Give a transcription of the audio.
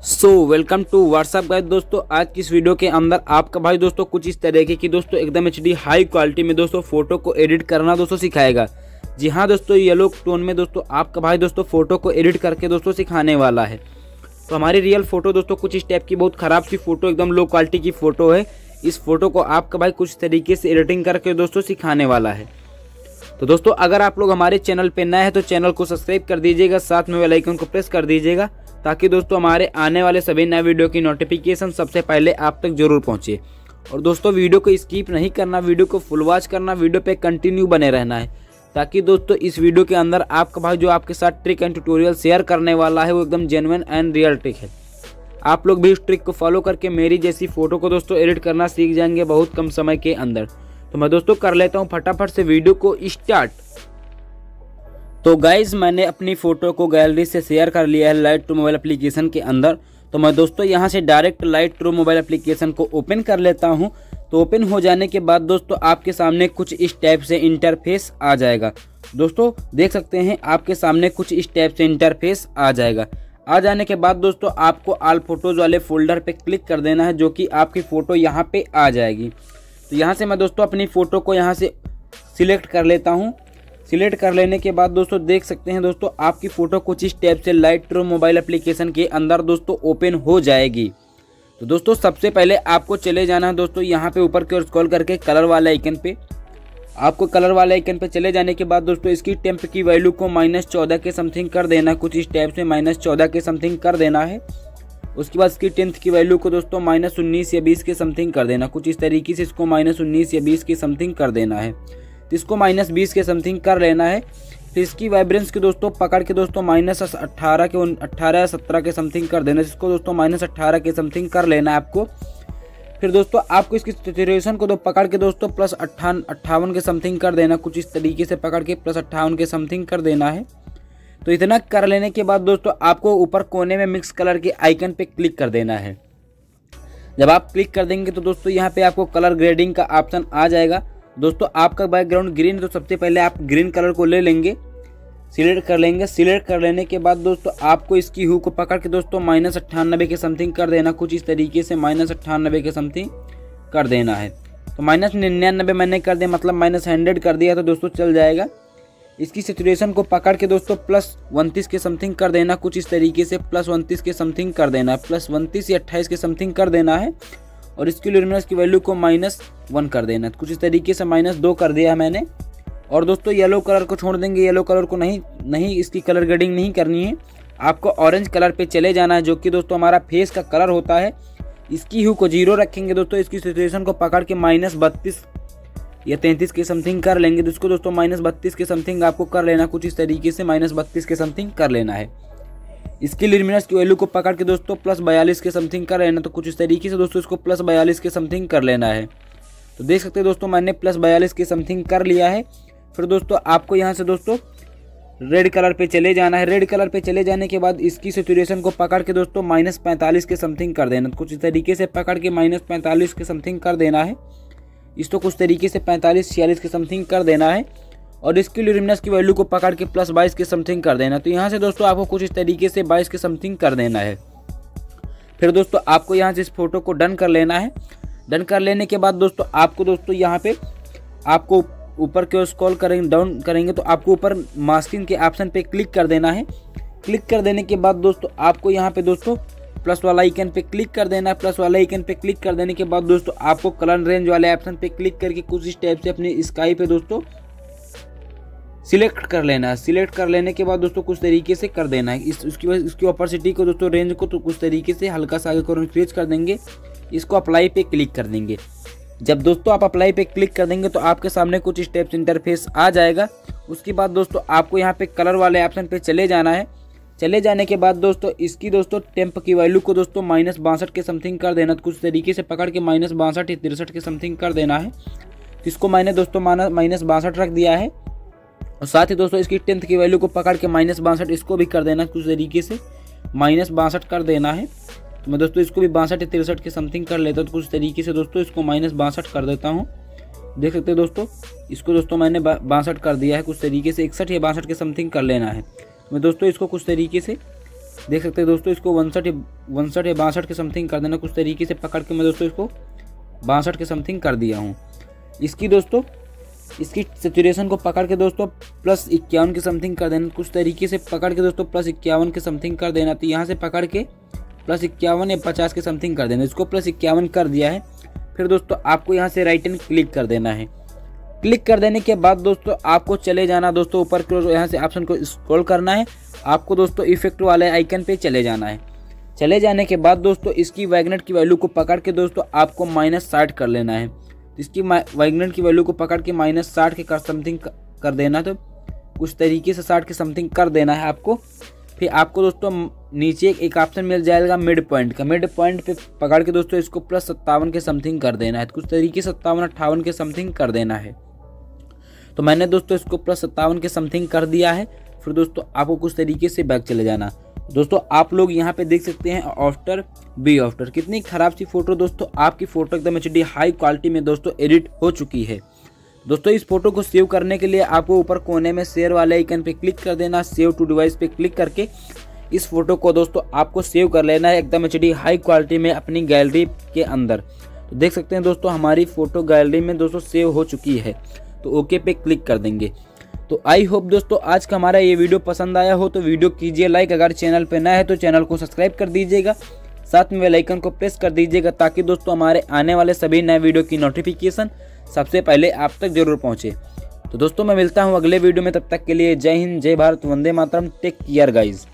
Welcome to WhatsApp guys. दोस्तों आज की इस वीडियो के अंदर आपका भाई दोस्तों कुछ इस तरीके की दोस्तों एकदम HD हाई क्वालिटी में दोस्तों फोटो को एडिट करना दोस्तों सिखाएगा। जी हाँ दोस्तों, येलो टोन में दोस्तों आपका भाई दोस्तों फोटो को एडिट करके दोस्तों सिखाने वाला है। तो हमारी रियल फोटो दोस्तों कुछ इस टाइप की बहुत खराब सी फोटो, एकदम लो क्वालिटी की फोटो है। इस फोटो को आपका भाई कुछ तरीके से एडिटिंग करके दोस्तों सिखाने वाला है। तो दोस्तों अगर आप लोग हमारे चैनल पे नए हैं तो चैनल को सब्सक्राइब कर दीजिएगा, साथ में बेल आइकन को प्रेस कर दीजिएगा ताकि दोस्तों हमारे आने वाले सभी नए वीडियो की नोटिफिकेशन सबसे पहले आप तक जरूर पहुंचे। और दोस्तों वीडियो को स्किप नहीं करना, वीडियो को फुल वॉच करना, वीडियो पे कंटिन्यू बने रहना है ताकि दोस्तों इस वीडियो के अंदर आपका भाई जो आपके साथ ट्रिक एंड ट्यूटोरियल शेयर करने वाला है वो एकदम जेन्युइन एंड रियल ट्रिक है। आप लोग भी इस ट्रिक को फॉलो करके मेरी जैसी फोटो को दोस्तों एडिट करना सीख जाएंगे बहुत कम समय के अंदर। तो मैं दोस्तों कर लेता हूँ फटाफट से वीडियो को स्टार्ट। तो गाइज मैंने अपनी फ़ोटो को गैलरी से शेयर कर लिया है लाइटरूम मोबाइल एप्लीकेशन के अंदर। तो मैं दोस्तों यहाँ से डायरेक्ट लाइटरूम मोबाइल एप्लीकेशन को ओपन कर लेता हूँ। तो ओपन हो जाने के बाद दोस्तों आपके सामने कुछ इस टाइप से इंटरफेस आ जाएगा। दोस्तों देख सकते हैं आपके सामने कुछ इस टाइप से इंटरफेस आ जाएगा। आ जाने के बाद दोस्तों आपको ऑल फोटोज़ वाले फोल्डर पे क्लिक कर देना है, जो कि आपकी फ़ोटो यहाँ पे आ जाएगी। तो यहाँ से मैं दोस्तों अपनी फ़ोटो को यहाँ से सिलेक्ट कर लेता हूँ। सिलेक्ट कर लेने के बाद दोस्तों देख सकते हैं दोस्तों आपकी फ़ोटो कुछ इस टाइप से लाइटरूम मोबाइल एप्लीकेशन के अंदर दोस्तों ओपन हो जाएगी। तो दोस्तों सबसे पहले आपको चले जाना है दोस्तों यहाँ पे ऊपर की ओर स्क्रॉल करके कलर वाले आइकन पे। आपको कलर वाले आइकन पे चले जाने के बाद दोस्तों इसकी टेम्प की वैल्यू को -14 के समथिंग कर देना है, कुछ इस टाइप से -14 के समथिंग कर देना है। उसके बाद इसकी टेंथ की वैल्यू को दोस्तों -19 या 20 के समथिंग कर देना, कुछ इस तरीके से इसको -19 या 20 के समथिंग कर देना है। तो इसको -20 के समथिंग कर लेना है। फिर इसकी वाइब्रेंस की दोस्तों पकड़ के दोस्तों -18 या 17 के समथिंग कर देना, जिसको दोस्तों -18 के समथिंग कर लेना है आपको। फिर दोस्तों आपको इसकी सैचुरेशन को पकड़ के दोस्तों +58 के समथिंग कर देना, कुछ इस तरीके से पकड़ के +58 के समथिंग कर देना है। तो इतना कर लेने के बाद दोस्तों आपको ऊपर कोने में मिक्स कलर के आइकन पे क्लिक कर देना है। जब आप क्लिक कर देंगे तो दोस्तों यहाँ पे आपको कलर ग्रेडिंग का ऑप्शन आ जाएगा। दोस्तों आपका बैकग्राउंड ग्रीन है तो सबसे पहले आप ग्रीन कलर को ले लेंगे, सिलेक्ट कर लेंगे। सिलेक्ट कर लेने के बाद दोस्तों आपको इसकी ह्यू को पकड़ के दोस्तों -98 के समथिंग कर देना, कुछ इस तरीके से -98 के समथिंग कर देना है। तो -99 मैंने कर दिया, मतलब -100 कर दिया तो दोस्तों चल जाएगा। इसकी सैचुरेशन को पकड़ के दोस्तों +29 के समथिंग कर देना, कुछ इस तरीके से +29 के समथिंग कर देना है, +29 या 28 के समथिंग कर देना है। और इसकी ल्यूमिनस की वैल्यू को -1 कर देना, कुछ इस तरीके से -2 कर दिया मैंने। और दोस्तों येलो कलर को छोड़ देंगे, येलो कलर को नहीं इसकी कलर ग्रेडिंग नहीं करनी है। आपको ऑरेंज कलर पे चले जाना है, जो कि दोस्तों हमारा फेस का कलर होता है। इसकी ह्यू को 0 रखेंगे दोस्तों, इसकी सिचुएशन को पकड़ के -32 या 33 के समथिंग कर लेंगे। तो इसको दोस्तों -32 के समथिंग आपको कर लेना, कुछ इस तरीके से -32 के समथिंग कर लेना है। इसकी ल्यूमिनस की वैल्यू को पकड़ के दोस्तों +42 के समथिंग कर लेना, तो कुछ इस तरीके से दोस्तों इसको +42 के समथिंग कर लेना है। तो देख सकते हैं दोस्तों मैंने +42 के समथिंग कर लिया है। फिर दोस्तों आपको यहाँ से दोस्तों रेड कलर पे चले जाना है। रेड कलर पे चले जाने के बाद इसकी सैचुरेशन को पकड़ के दोस्तों -45 के समथिंग कर देना, कुछ इस तरीके से पकड़ के -45 के समथिंग कर देना है। इसको कुछ तरीके से 45-46 के समथिंग कर देना है। और इसकी ल्यूमिनस की वैल्यू को पकड़ के +22 के समथिंग कर देना। तो यहाँ से दोस्तों आपको कुछ इस तरीके से 22 के समथिंग कर देना है। फिर दोस्तों आपको यहाँ से इस फोटो को डन कर लेना है। डन कर लेने के बाद दोस्तों आपको दोस्तों यहाँ पे आपको ऊपर की ओर स्क्रॉल करेंगे, डाउन करेंगे तो आपको ऊपर मास्किंग के ऑप्शन पे क्लिक कर देना है। क्लिक कर देने के बाद दोस्तों आपको यहाँ पे दोस्तों प्लस वाला आइकन पे क्लिक कर देना है। प्लस वाला आइकन पे क्लिक कर देने के बाद दोस्तों आपको कलर रेंज वाले ऑप्शन पे क्लिक करके कुछ इस टाइप से अपनी स्काई पे दोस्तों सिलेक्ट कर लेना है। सिलेक्ट कर लेने के बाद दोस्तों कुछ तरीके से कर देना है। इसकी ऑपर्सिटी को दोस्तों रेंज को तो कुछ तरीके से हल्का सा आगे इंक्रीज कर देंगे। इसको अप्लाई पे क्लिक कर देंगे। जब दोस्तों आप अप्लाई पे क्लिक कर देंगे तो आपके सामने कुछ स्टेप्स इंटरफेस आ जाएगा। उसके बाद दोस्तों आपको यहाँ पे कलर वाले ऑप्शन पे चले जाना है। चले जाने के बाद दोस्तों इसकी दोस्तों टेम्प की वैल्यू को दोस्तों -62 के समथिंग कर देना, कुछ तरीके से पकड़ के -62 या 63 के समथिंग कर देना है। इसको मैंने दोस्तों -62 रख दिया है। और साथ ही दोस्तों इसकी टेंथ की वैल्यू को पकड़ के -62 इसको भी कर देना, कुछ तरीके से -62 कर देना है। तो मैं दोस्तों इसको भी 62 या 63 के समथिंग कर लेता हूँ, तो कुछ तरीके से दोस्तों इसको -62 कर देता हूँ। देख सकते हैं दोस्तों इसको दोस्तों मैंने 62 कर दिया है, कुछ तरीके से 61 या 62 के समथिंग कर लेना है। मैं दोस्तों इसको कुछ तरीके से देख सकते हैं दोस्तों, इसको 61 या 62 के समथिंग कर देना। कुछ तरीके से पकड़ के मैं दोस्तों इसको 62 के समथिंग कर दिया हूँ। इसकी दोस्तों इसकी सैचुरेशन को पकड़ के दोस्तों +51 के समथिंग कर देना। कुछ तरीके से पकड़ के दोस्तों +51 के समथिंग कर देना। तो यहाँ से पकड़ के +51 या 50 के समथिंग कर देना। इसको +51 कर दिया है। फिर दोस्तों आपको यहाँ से राइट एंड क्लिक कर देना है। क्लिक कर देने के बाद दोस्तों आपको चले जाना दोस्तों ऊपर की ओर, यहाँ से ऑप्शन को स्क्रॉल करना है। आपको दोस्तों इफेक्ट वाले आइकन पे चले जाना है। चले जाने के बाद दोस्तों इसकी वाइग्नेट की वैल्यू को पकड़ के दोस्तों आपको -60 कर लेना है। इसकी वाइग्नेट की वैल्यू को पकड़ के -60 के समथिंग कर देना। तो कुछ तरीके से 60 के समथिंग कर देना है आपको। फिर आपको दोस्तों नीचे एक ऑप्शन मिल जाएगा मिड पॉइंट का। मिड पॉइंट पे पकड़ के दोस्तों इसको +57 के समथिंग कर देना है। कुछ तरीके से 57-58 के समथिंग कर देना है। तो मैंने दोस्तों इसको +57 के समथिंग कर दिया है। फिर दोस्तों आपको कुछ तरीके से बैक चले जाना। दोस्तों आप लोग यहाँ पे देख सकते हैं आफ्टर बी आफ्टर कितनी खराब सी फोटो दोस्तों, आपकी फोटो एकदम HD हाई क्वालिटी में दोस्तों एडिट हो चुकी है। दोस्तों इस फोटो को सेव करने के लिए आपको ऊपर कोने में शेयर वाले आइकन पे क्लिक कर देना। सेव टू डिवाइस पे क्लिक करके इस फोटो को दोस्तों आपको सेव कर लेना है एकदम HD हाई क्वालिटी में अपनी गैलरी के अंदर। तो देख सकते हैं दोस्तों हमारी फोटो गैलरी में दोस्तों सेव हो चुकी है। तो ओके पे क्लिक कर देंगे। तो आई होप दोस्तों आज का हमारा ये वीडियो पसंद आया हो तो वीडियो कीजिए लाइक। अगर चैनल पे नया है तो चैनल को सब्सक्राइब कर दीजिएगा। साथ में बेल आइकन को प्रेस कर दीजिएगा ताकि दोस्तों हमारे आने वाले सभी नए वीडियो की नोटिफिकेशन सबसे पहले आप तक जरूर पहुंचे। तो दोस्तों मैं मिलता हूं अगले वीडियो में, तब तक के लिए जय हिंद, जय Bharat, Vande Mataram, take care guys.